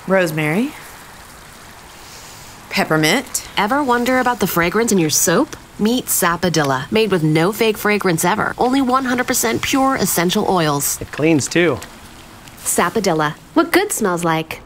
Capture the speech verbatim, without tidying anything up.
Rosemary. Peppermint. Ever wonder about the fragrance in your soap? Meet Sapadilla, made with no fake fragrance ever. Only one hundred percent pure essential oils. It cleans too. Sapadilla, what good smells like.